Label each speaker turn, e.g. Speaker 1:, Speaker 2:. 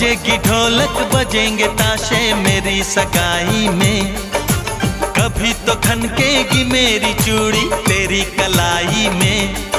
Speaker 1: बजेगी ढोलक बजेंगे ताशे मेरी सगाई में, कभी तो खनकेगी मेरी चूड़ी तेरी कलाई में।